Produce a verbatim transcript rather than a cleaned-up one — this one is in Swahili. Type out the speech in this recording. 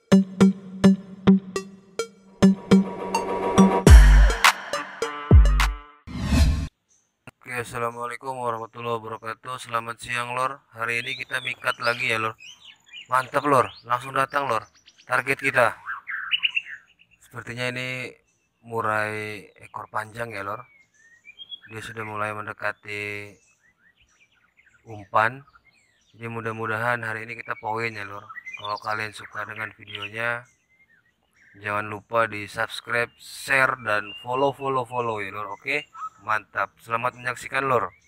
Oke, assalamualaikum warahmatullahi wabarakatuh. Selamat siang, Lor. Hari ini kita mikat lagi ya, Lor. Mantap, Lor. Langsung datang, Lor. Target kita. Sepertinya ini murai ekor panjang ya, Lor. Dia sudah mulai mendekati umpan. Jadi mudah-mudahan hari ini kita poin ya, Lor. Kalau kalian suka dengan videonya, jangan lupa di subscribe, share, dan follow follow follow ya, Lor. Oke, mantap. Selamat menyaksikan, Lor.